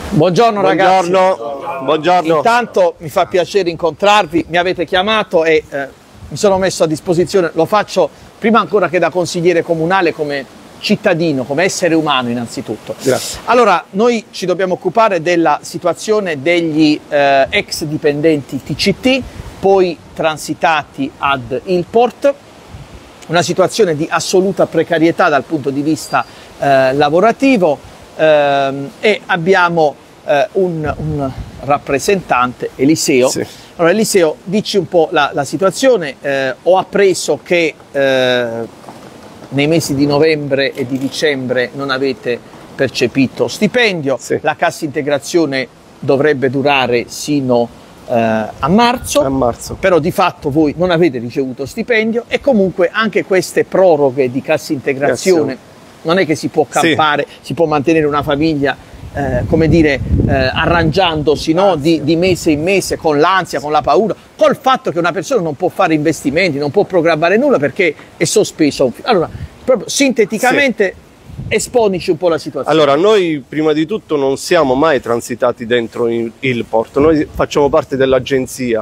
Buongiorno ragazzi. Buongiorno. Intanto mi fa piacere incontrarvi, mi avete chiamato e mi sono messo a disposizione, lo faccio prima ancora che da consigliere comunale come cittadino, come essere umano innanzitutto. Grazie. Allora, noi ci dobbiamo occupare della situazione degli ex dipendenti TCT, poi transitati ad Ilport, una situazione di assoluta precarietà dal punto di vista lavorativo. E abbiamo un rappresentante, Eliseo. Sì. Allora Eliseo, dici un po' la situazione. Ho appreso che nei mesi di novembre e di dicembre non avete percepito stipendio, sì. La cassa integrazione dovrebbe durare sino a marzo, però di fatto voi non avete ricevuto stipendio e comunque anche queste proroghe di cassa integrazione non è che si può campare, sì. Si può mantenere una famiglia, come dire, arrangiandosi, no? di mese in mese, con l'ansia, con la paura, col fatto che una persona non può fare investimenti, non può programmare nulla perché è sospeso. Allora, proprio sinteticamente, sì. Esponici un po' la situazione. Allora, noi prima di tutto non siamo mai transitati dentro Ilport, noi facciamo parte dell'agenzia.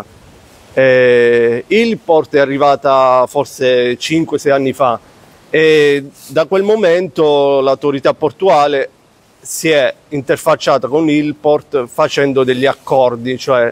Ilport è arrivata forse 5-6 anni fa. E da quel momento l'autorità portuale si è interfacciata con Ilport facendo degli accordi, cioè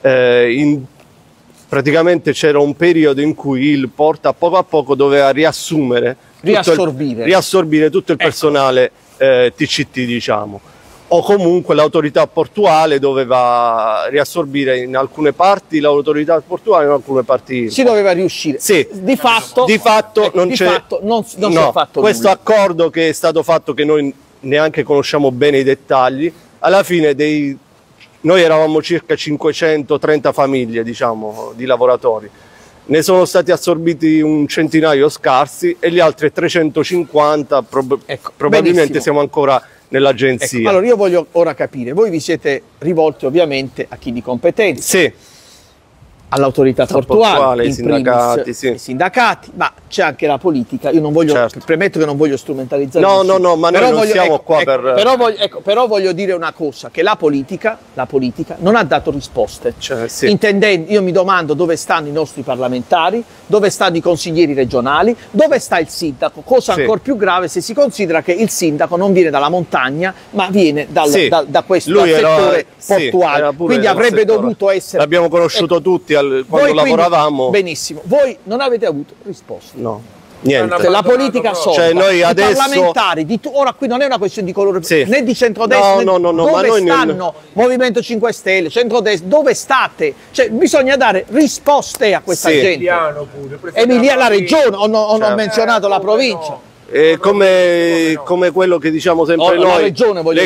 praticamente c'era un periodo in cui Ilport a poco doveva riassorbire tutto il personale TCT, diciamo, o comunque l'autorità portuale doveva riassorbire in alcune parti l'autorità portuale, in alcune parti si doveva riuscire. Sì. Di fatto non si è fatto questo nulla. Accordo che è stato fatto, che noi neanche conosciamo bene i dettagli, alla fine noi eravamo circa 530 famiglie, diciamo, di lavoratori. Ne sono stati assorbiti un centinaio scarsi e gli altri 350 probabilmente benissimo. Siamo ancora nell'agenzia. Ecco, allora io voglio ora capire, voi vi siete rivolti ovviamente a chi di competenza, sì. All'autorità portuale, i sindacati, sì. I sindacati, ma c'è anche la politica. Io non voglio, premetto che non voglio strumentalizzare. No, ma però noi non siamo qua per... Però voglio dire una cosa, che la politica non ha dato risposte. Cioè, sì. Intendendo, io mi domando dove stanno i nostri parlamentari, dove stanno i consiglieri regionali, dove sta il sindaco, cosa ancora più grave se si considera che il sindaco non viene dalla montagna, ma viene da questo settore portuale. Quindi avrebbe dovuto essere... L'abbiamo conosciuto tutti quando lavoravamo. Benissimo, voi non avete avuto risposte. No, niente. La politica sorda, cioè noi adesso... parlamentari, ora qui non è una questione di colore, né di centrodestra, dove stanno Movimento 5 Stelle, centrodestra, dove state? Cioè bisogna dare risposte a questa gente. Emiliano, la regione, ho menzionato la provincia. Come quello che diciamo sempre noi, le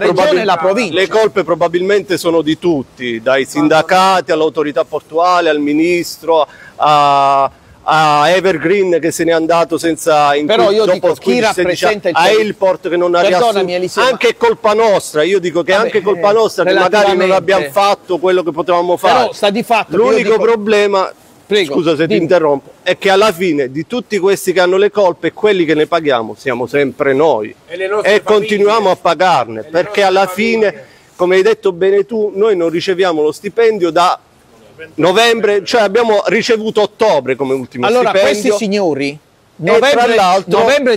colpe probabilmente sono di tutti, dai sindacati all'autorità portuale, al ministro, a Evergreen che se n'è andato senza però io dico chi rappresenta a Ilport che non ha riassunto, anche colpa nostra, io dico che anche colpa nostra che magari non abbiamo fatto quello che potevamo fare. Però sta di fatto, l'unico problema, scusa se ti interrompo, è che alla fine di tutti questi che hanno le colpe, quelli che ne paghiamo siamo sempre noi e continuiamo a pagarne, perché alla fine, come hai detto bene tu, noi non riceviamo lo stipendio da novembre, cioè abbiamo ricevuto ottobre come ultimo stipendio. Allora questi signori novembre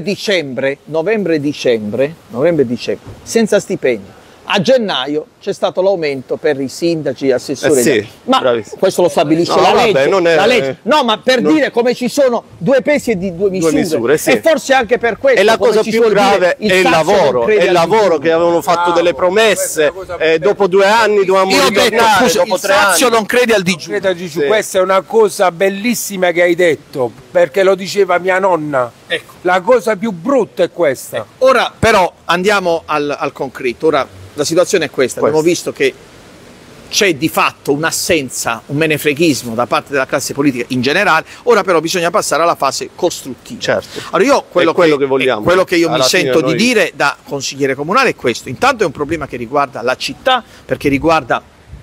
dicembre senza stipendio. A gennaio c'è stato l'aumento per i sindaci, assessori, ma bravissimo. Questo lo stabilisce la legge. La legge. No, ma per dire come ci sono due pesi e due misure, sì. E forse anche per questo. E la cosa più grave è il lavoro, che avevano fatto delle promesse, dopo 2 anni dovevamo ritornare, dopo 3 anni. Il non crede al digiuno. Sì. Questa è una cosa bellissima che hai detto, perché lo diceva mia nonna. Ecco. La cosa più brutta è questa. Ora però andiamo al concreto. Ora la situazione è questa, abbiamo visto che c'è di fatto un'assenza, un menefreghismo da parte della classe politica in generale, ora però bisogna passare alla fase costruttiva. Certo. Allora io quello che vogliamo. Quello che io mi sento di dire da consigliere comunale è questo. Intanto è un problema che riguarda la città, perché riguarda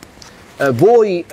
voi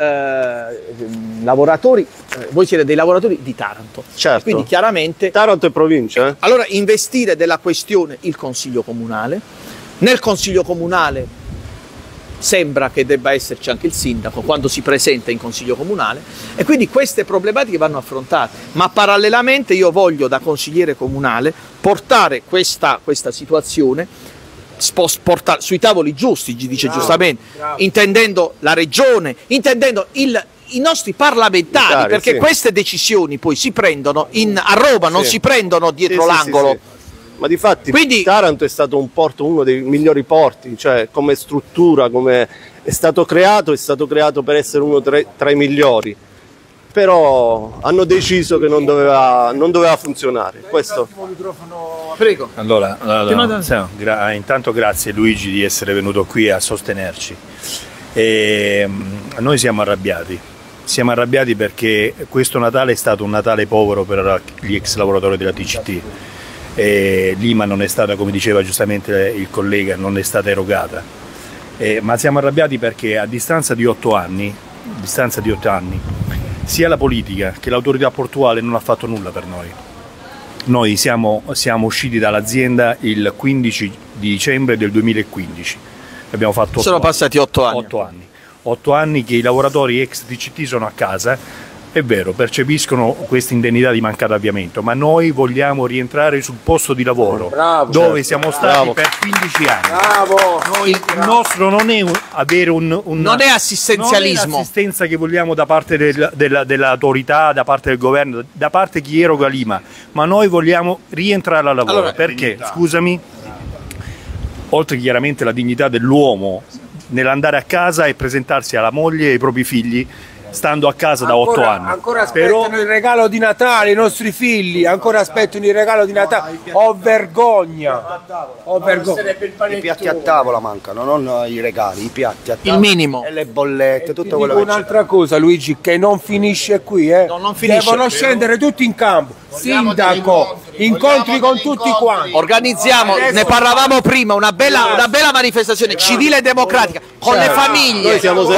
lavoratori, voi siete dei lavoratori di Taranto, certo. Quindi chiaramente Taranto è provincia. Allora investire della questione il Consiglio Comunale, nel Consiglio Comunale sembra che debba esserci anche il sindaco quando si presenta in consiglio comunale, e quindi queste problematiche vanno affrontate, ma parallelamente io voglio da consigliere comunale portare questa situazione sui tavoli giusti, dice giustamente, intendendo la regione, intendendo i nostri parlamentari, perché queste decisioni poi si prendono a Roma, non si prendono dietro l'angolo. Ma difatti Taranto è stato uno dei migliori porti, cioè come struttura, come è stato creato per essere uno tra i migliori, però hanno deciso che non doveva funzionare. Questo. Prego. Allora, intanto grazie Luigi di essere venuto qui a sostenerci. Noi siamo arrabbiati perché questo Natale è stato un Natale povero per gli ex lavoratori della TCT. L'IMA non è stata, come diceva giustamente il collega, non è stata erogata, ma siamo arrabbiati perché a distanza di 8 anni sia la politica che l'autorità portuale non ha fatto nulla per noi. Noi siamo usciti dall'azienda il 15 di dicembre del 2015, abbiamo fatto sono passati 8 anni. 8 anni che i lavoratori ex TCT sono a casa. È vero, percepiscono questa indennità di mancato avviamento, ma noi vogliamo rientrare sul posto di lavoro dove siamo stati per 15 anni. Il nostro non è avere non è assistenzialismo, non è l'assistenza che vogliamo da parte dell'autorità, da parte del governo, da parte di chi eroga l'IMA, ma noi vogliamo rientrare al lavoro. Perché, scusami, oltre chiaramente la dignità dell'uomo nell'andare a casa e presentarsi alla moglie e ai propri figli, stando a casa da 8 anni. Ancora aspettano il regalo di Natale, i nostri figli, ancora aspettano il regalo di Natale. Oh vergogna! I piatti a tavola mancano, non i regali, i piatti a tavola. Il minimo. E le bollette, tutto quello che c'è. Un'altra cosa, Luigi, che non finisce qui, No, non finisce. Devono scendere tutti in campo. Sindaco, incontri con tutti quanti. Organizziamo, ne parlavamo prima, una bella manifestazione civile e democratica, con le famiglie,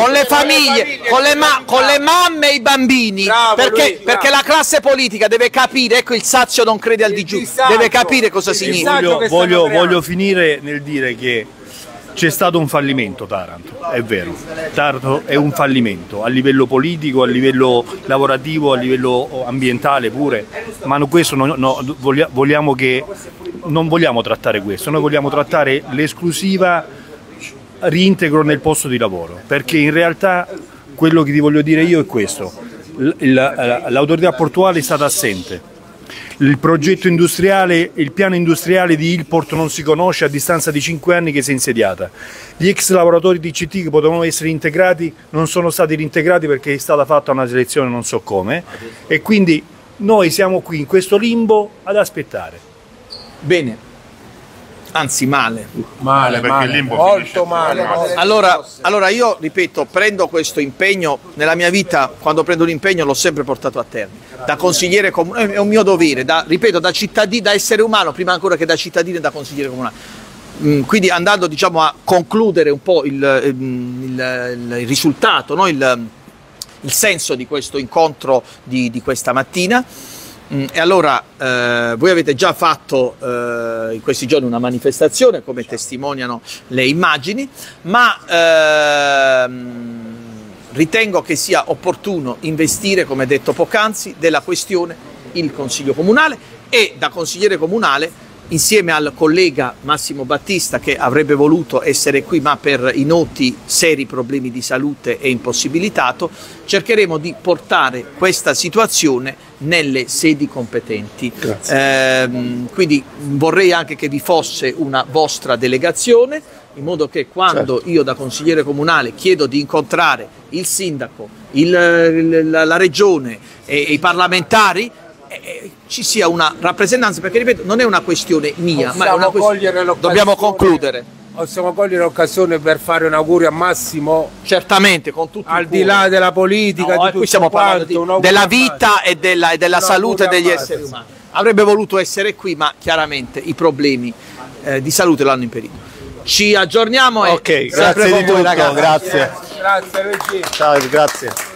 con le mamme e i bambini, perché la classe politica deve capire, ecco il Sazio non crede al digiuno, deve capire cosa significa. Voglio finire nel dire che c'è stato un fallimento Taranto, è vero, Taranto è un fallimento a livello politico, a livello lavorativo, a livello ambientale pure, ma questo non vogliamo trattare questo, noi vogliamo trattare l'esclusiva reintegro nel posto di lavoro, perché in realtà quello che ti voglio dire io è questo: l'autorità portuale è stata assente. Il progetto industriale, il piano industriale di Ilport non si conosce a distanza di 5 anni che si è insediata. Gli ex lavoratori di CT che potevano essere integrati non sono stati reintegrati perché è stata fatta una selezione non so come, e quindi noi siamo qui in questo limbo ad aspettare. Bene. Anzi male, perché il limbo molto male. Allora io ripeto, prendo questo impegno nella mia vita, quando prendo un impegno l'ho sempre portato a termine, da consigliere comunale, è un mio dovere, ripeto, da cittadino, da essere umano prima ancora che da cittadino e da consigliere comunale. Quindi andando diciamo a concludere un po' il risultato, no? il senso di questo incontro di questa mattina. E allora voi avete già fatto in questi giorni una manifestazione, come testimoniano le immagini, ma ritengo che sia opportuno investire, come detto poc'anzi, della questione il Consiglio Comunale, e da consigliere comunale, insieme al collega Massimo Battista, che avrebbe voluto essere qui ma per i noti seri problemi di salute è impossibilitato, cercheremo di portare questa situazione nelle sedi competenti. Quindi vorrei anche che vi fosse una vostra delegazione, in modo che quando io da consigliere comunale chiedo di incontrare il sindaco, la regione e i parlamentari, ci sia una rappresentanza, perché ripeto non è una questione mia, ma è una questione. Dobbiamo concludere. Possiamo cogliere l'occasione per fare un augurio a Massimo? Certamente, con tutto al di là della politica, no, qui stiamo parlando della vita e della salute degli esseri umani. Avrebbe voluto essere qui, ma chiaramente i problemi di salute l'hanno impedito. Ci aggiorniamo e grazie di tutto, ragazzi. Grazie Luigi. Ciao, grazie.